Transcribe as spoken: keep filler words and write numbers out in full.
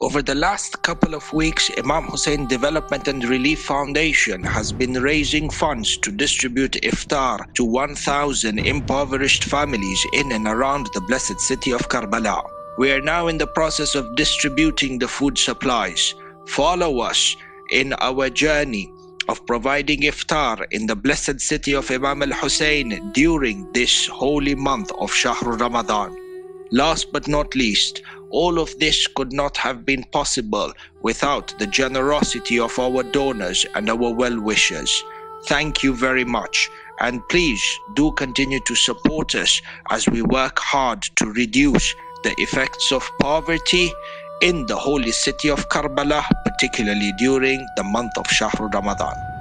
Over the last couple of weeks, Imam Hussein Development and Relief Foundation has been raising funds to distribute iftar to one thousand impoverished families in and around the blessed city of Karbala. We are now in the process of distributing the food supplies. Follow us in our journey of providing iftar in the blessed city of Imam al-Hussein during this holy month of Shahr Ramadan. Last but not least, all of this could not have been possible without the generosity of our donors and our well-wishers. Thank you very much, and please do continue to support us as we work hard to reduce the effects of poverty in the holy city of Karbala, particularly during the month of Shahr Ramadan.